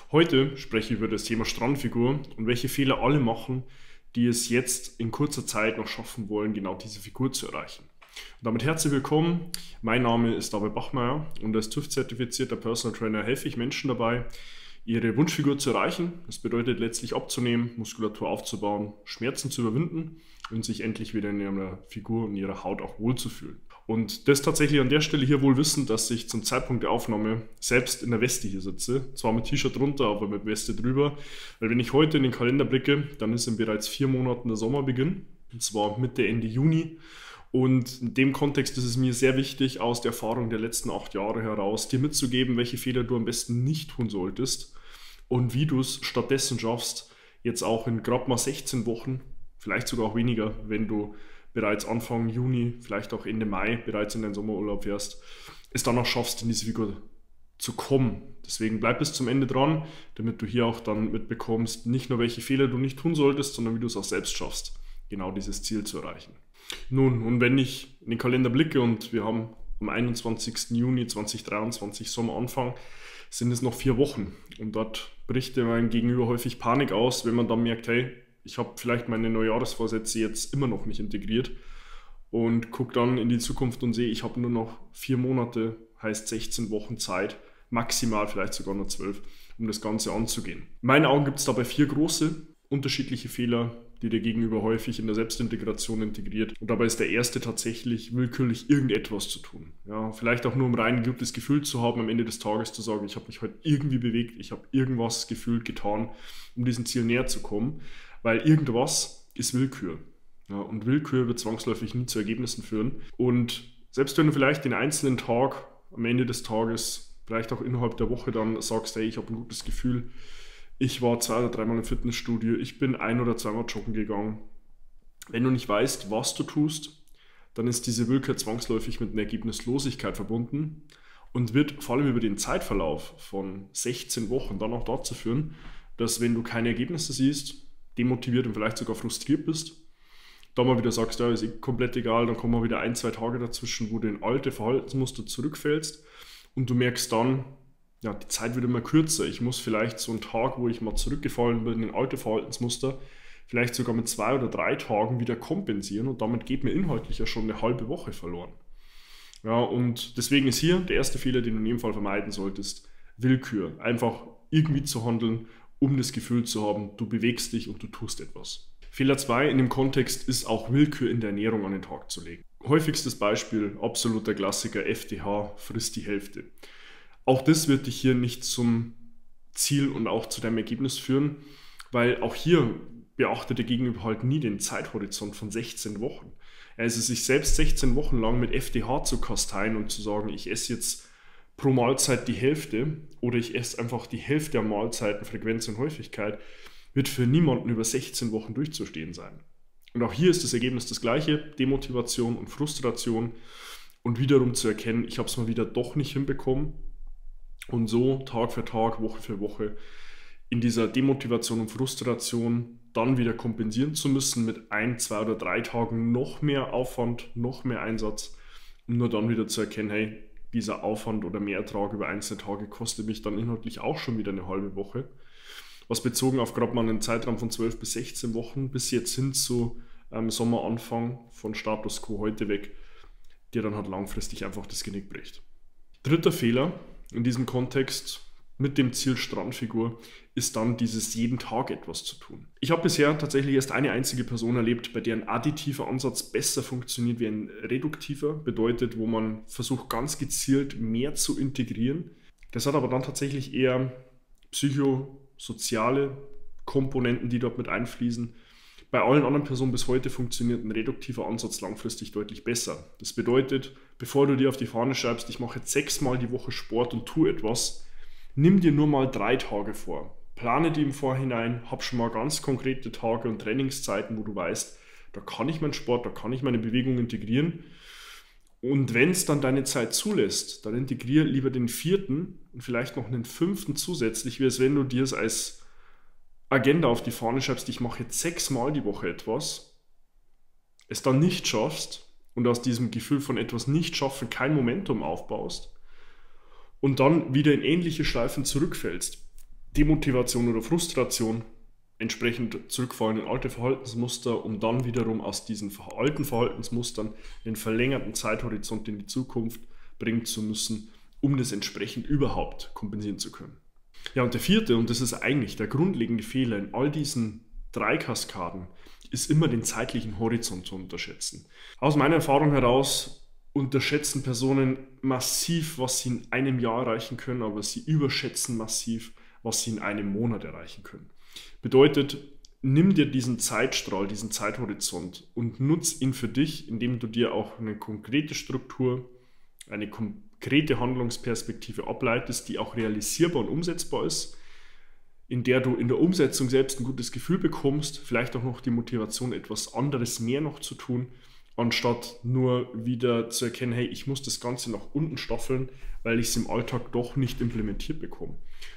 Heute spreche ich über das Thema Strandfigur und welche Fehler alle machen, die es jetzt in kurzer Zeit noch schaffen wollen, genau diese Figur zu erreichen. Und damit herzlich willkommen. Mein Name ist David Bachmeier und als TÜV-zertifizierter Personal Trainer helfe ich Menschen dabei, ihre Wunschfigur zu erreichen. Das bedeutet letztlich abzunehmen, Muskulatur aufzubauen, Schmerzen zu überwinden und sich endlich wieder in ihrer Figur und ihrer Haut auch wohlzufühlen. Und das tatsächlich an der Stelle hier wohl wissend, dass ich zum Zeitpunkt der Aufnahme selbst in der Weste hier sitze. Zwar mit T-Shirt drunter, aber mit Weste drüber. Weil wenn ich heute in den Kalender blicke, dann ist in bereits 4 Monaten der Sommerbeginn. Und zwar Mitte, Ende Juni. Und in dem Kontext ist es mir sehr wichtig, aus der Erfahrung der letzten 8 Jahre heraus, dir mitzugeben, welche Fehler du am besten nicht tun solltest und wie du es stattdessen schaffst, jetzt auch in gerade mal 16 Wochen, vielleicht sogar auch weniger, wenn du bereits Anfang Juni, vielleicht auch Ende Mai bereits in deinen Sommerurlaub fährst, es dann auch schaffst, in diese Figur zu kommen. Deswegen bleib bis zum Ende dran, damit du hier auch dann mitbekommst, nicht nur welche Fehler du nicht tun solltest, sondern wie du es auch selbst schaffst, genau dieses Ziel zu erreichen. Nun, und wenn ich in den Kalender blicke und wir haben am 21. Juni 2023 Sommeranfang, sind es noch 4 Wochen. Und dort bricht mein Gegenüber häufig Panik aus, wenn man dann merkt, hey, ich habe vielleicht meine Neujahresvorsätze jetzt immer noch nicht integriert und gucke dann in die Zukunft und sehe, ich habe nur noch 4 Monate, heißt 16 Wochen Zeit, maximal vielleicht sogar nur 12, um das Ganze anzugehen. In meinen Augen gibt es dabei 4 große unterschiedliche Fehler, die der Gegenüber häufig in der Selbstintegration integriert. Und dabei ist der erste tatsächlich willkürlich irgendetwas zu tun. Ja, vielleicht auch nur um rein ein gutes Gefühl zu haben, am Ende des Tages zu sagen, ich habe mich heute irgendwie bewegt, ich habe irgendwas gefühlt getan, um diesem Ziel näher zu kommen. Weil irgendwas ist Willkür. Ja, und Willkür wird zwangsläufig nie zu Ergebnissen führen. Und selbst wenn du vielleicht den einzelnen Tag am Ende des Tages, vielleicht auch innerhalb der Woche dann sagst, hey, ich habe ein gutes Gefühl, ich war 2 oder 3 Mal im Fitnessstudio, ich bin 1 oder 2 Mal joggen gegangen. Wenn du nicht weißt, was du tust, dann ist diese Willkür zwangsläufig mit einer Ergebnislosigkeit verbunden und wird vor allem über den Zeitverlauf von 16 Wochen dann auch dazu führen, dass wenn du keine Ergebnisse siehst, demotiviert und vielleicht sogar frustriert bist, dann mal wieder sagst, ja, ist eh komplett egal, dann kommen mal wieder 1, 2 Tage dazwischen, wo du in alte Verhaltensmuster zurückfällst und du merkst dann, ja, die Zeit wird immer kürzer. Ich muss vielleicht so einen Tag, wo ich mal zurückgefallen bin in alte Verhaltensmuster, vielleicht sogar mit 2 oder 3 Tagen wieder kompensieren und damit geht mir inhaltlich ja schon eine halbe Woche verloren. Ja, und deswegen ist hier der erste Fehler, den du in jedem Fall vermeiden solltest, Willkür. Einfach irgendwie zu handeln, um das Gefühl zu haben, du bewegst dich und du tust etwas. Fehler 2 in dem Kontext ist auch Willkür in der Ernährung an den Tag zu legen. Häufigstes Beispiel, absoluter Klassiker, FDH, frisst die Hälfte. Auch das wird dich hier nicht zum Ziel und auch zu deinem Ergebnis führen, weil auch hier beachtet der Gegenüber halt nie den Zeithorizont von 16 Wochen. Also sich selbst 16 Wochen lang mit FDH zu kasteien und zu sagen, ich esse jetzt pro Mahlzeit die Hälfte oder ich esse einfach die Hälfte an Mahlzeiten, Frequenz und Häufigkeit, wird für niemanden über 16 Wochen durchzustehen sein. Und auch hier ist das Ergebnis das gleiche, Demotivation und Frustration und wiederum zu erkennen, ich habe es mal wieder doch nicht hinbekommen und so Tag für Tag, Woche für Woche in dieser Demotivation und Frustration dann wieder kompensieren zu müssen mit 1, 2 oder 3 Tagen noch mehr Aufwand, noch mehr Einsatz, um nur dann wieder zu erkennen, hey, dieser Aufwand oder Mehrertrag über einzelne Tage kostet mich dann inhaltlich auch schon wieder eine halbe Woche. Was bezogen auf gerade mal einen Zeitraum von 12 bis 16 Wochen bis jetzt hin zu Sommeranfang von Status Quo heute weg, der dann halt langfristig einfach das Genick bricht. Dritter Fehler in diesem Kontext mit dem Ziel Strandfigur ist dann dieses jeden Tag etwas zu tun. Ich habe bisher tatsächlich erst eine einzige Person erlebt, bei der ein additiver Ansatz besser funktioniert wie ein reduktiver, bedeutet, wo man versucht ganz gezielt mehr zu integrieren. Das hat aber dann tatsächlich eher psychosoziale Komponenten, die dort mit einfließen. Bei allen anderen Personen bis heute funktioniert ein reduktiver Ansatz langfristig deutlich besser. Das bedeutet, bevor du dir auf die Fahne schreibst, ich mache jetzt 6 Mal die Woche Sport und tue etwas, nimm dir nur mal 3 Tage vor. Plane die im Vorhinein, hab schon mal ganz konkrete Tage und Trainingszeiten, wo du weißt, da kann ich meinen Sport, da kann ich meine Bewegung integrieren. Und wenn es dann deine Zeit zulässt, dann integriere lieber den 4. und vielleicht noch einen 5. zusätzlich, wie es wenn du dir es als Agenda auf die Fahne schreibst, ich mache jetzt 6 Mal die Woche etwas, es dann nicht schaffst und aus diesem Gefühl von etwas nicht schaffen kein Momentum aufbaust und dann wieder in ähnliche Schleifen zurückfällst. Demotivation oder Frustration, entsprechend zurückfallen in alte Verhaltensmuster, um dann wiederum aus diesen alten Verhaltensmustern den verlängerten Zeithorizont in die Zukunft bringen zu müssen, um das entsprechend überhaupt kompensieren zu können. Ja, und der vierte, und das ist eigentlich der grundlegende Fehler in all diesen 3 Kaskaden, ist immer den zeitlichen Horizont zu unterschätzen. Aus meiner Erfahrung heraus unterschätzen Personen massiv, was sie in einem Jahr erreichen können, aber sie überschätzen massiv, was sie in einem Monat erreichen können. Bedeutet, nimm dir diesen Zeitstrahl, diesen Zeithorizont und nutz ihn für dich, indem du dir auch eine konkrete Struktur, eine konkrete Handlungsperspektive ableitest, die auch realisierbar und umsetzbar ist, in der du in der Umsetzung selbst ein gutes Gefühl bekommst, vielleicht auch noch die Motivation, etwas anderes mehr noch zu tun, anstatt nur wieder zu erkennen, hey, ich muss das Ganze nach unten staffeln, weil ich es im Alltag doch nicht implementiert bekomme.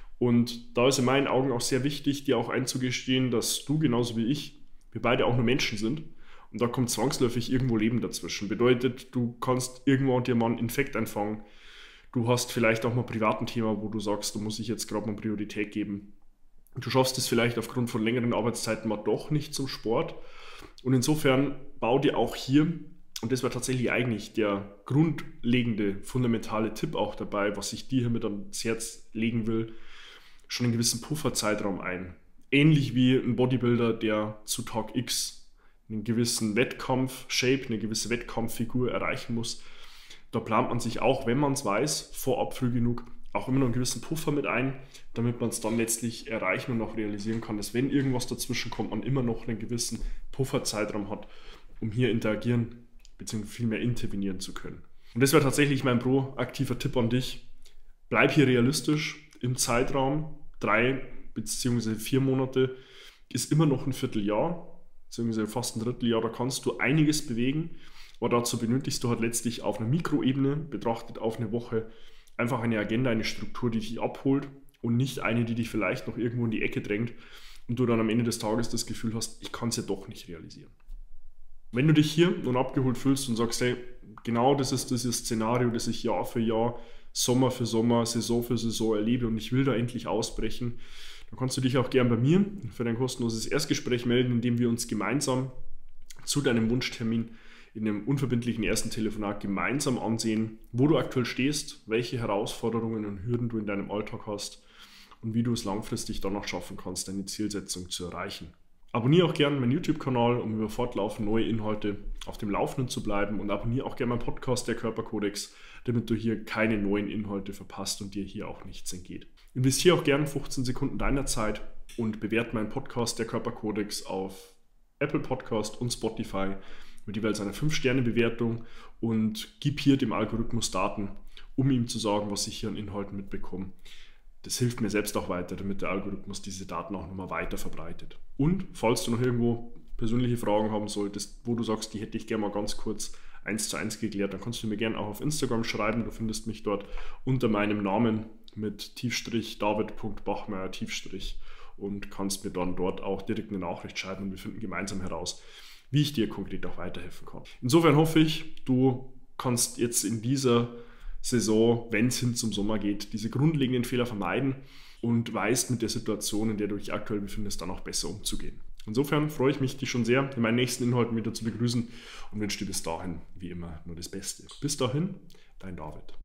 Und da ist in meinen Augen auch sehr wichtig, dir auch einzugestehen, dass du genauso wie ich, wir beide auch nur Menschen sind. Und da kommt zwangsläufig irgendwo Leben dazwischen. Bedeutet, du kannst irgendwo dir mal einen Infekt einfangen. Du hast vielleicht auch mal privat ein Thema, wo du sagst, da muss ich jetzt gerade mal Priorität geben. Du schaffst es vielleicht aufgrund von längeren Arbeitszeiten mal doch nicht zum Sport. Und insofern bau dir auch hier, und das war tatsächlich eigentlich der grundlegende, fundamentale Tipp auch dabei, was ich dir hiermit ans Herz legen will, schon einen gewissen Pufferzeitraum ein. Ähnlich wie ein Bodybuilder, der zu Tag X einen gewissen Wettkampf-Shape, eine gewisse Wettkampffigur erreichen muss. Da plant man sich auch, wenn man es weiß, vorab früh genug, auch immer noch einen gewissen Puffer mit ein, damit man es dann letztlich erreichen und auch realisieren kann, dass wenn irgendwas dazwischen kommt, man immer noch einen gewissen Pufferzeitraum hat, um hier interagieren bzw. vielmehr intervenieren zu können. Und das wäre tatsächlich mein proaktiver Tipp an dich. Bleib hier realistisch im Zeitraum. 3 bzw. 4 Monate ist immer noch ein Vierteljahr, bzw. fast ein Dritteljahr, da kannst du einiges bewegen, aber dazu benötigst du halt letztlich auf einer Mikroebene, betrachtet auf eine Woche, einfach eine Agenda, eine Struktur, die dich abholt und nicht eine, die dich vielleicht noch irgendwo in die Ecke drängt und du dann am Ende des Tages das Gefühl hast, ich kann es ja doch nicht realisieren. Wenn du dich hier nun abgeholt fühlst und sagst, hey, genau das ist dieses Szenario, das ich Jahr für Jahr, Sommer für Sommer, Saison für Saison erlebe und ich will da endlich ausbrechen, dann kannst du dich auch gern bei mir für dein kostenloses Erstgespräch melden, indem wir uns gemeinsam zu deinem Wunschtermin in einem unverbindlichen ersten Telefonat gemeinsam ansehen, wo du aktuell stehst, welche Herausforderungen und Hürden du in deinem Alltag hast und wie du es langfristig dann noch schaffen kannst, deine Zielsetzung zu erreichen. Abonniere auch gerne meinen YouTube-Kanal, um über fortlaufend neue Inhalte auf dem Laufenden zu bleiben, und abonniere auch gerne meinen Podcast, der Körperkodex, damit du hier keine neuen Inhalte verpasst und dir hier auch nichts entgeht. Investiere auch gerne 15 Sekunden deiner Zeit und bewerte meinen Podcast, der Körperkodex, auf Apple Podcast und Spotify mit jeweils einer 5-Sterne-Bewertung und gib hier dem Algorithmus Daten, um ihm zu sagen, was ich hier an Inhalten mitbekomme. Das hilft mir selbst auch weiter, damit der Algorithmus diese Daten auch nochmal weiter verbreitet. Und falls du noch irgendwo persönliche Fragen haben solltest, wo du sagst, die hätte ich gerne mal ganz kurz 1:1 geklärt, dann kannst du mir gerne auch auf Instagram schreiben. Du findest mich dort unter meinem Namen mit David.Bachmeier und kannst mir dann dort auch direkt eine Nachricht schreiben und wir finden gemeinsam heraus, wie ich dir konkret auch weiterhelfen kann. Insofern hoffe ich, du kannst jetzt in dieser Saison, wenn es hin zum Sommer geht, diese grundlegenden Fehler vermeiden und weißt mit der Situation, in der du dich aktuell befindest, dann auch besser umzugehen. Insofern freue ich mich, dich schon sehr in meinen nächsten Inhalten wieder zu begrüßen und wünsche dir bis dahin, wie immer, nur das Beste. Bis dahin, dein David.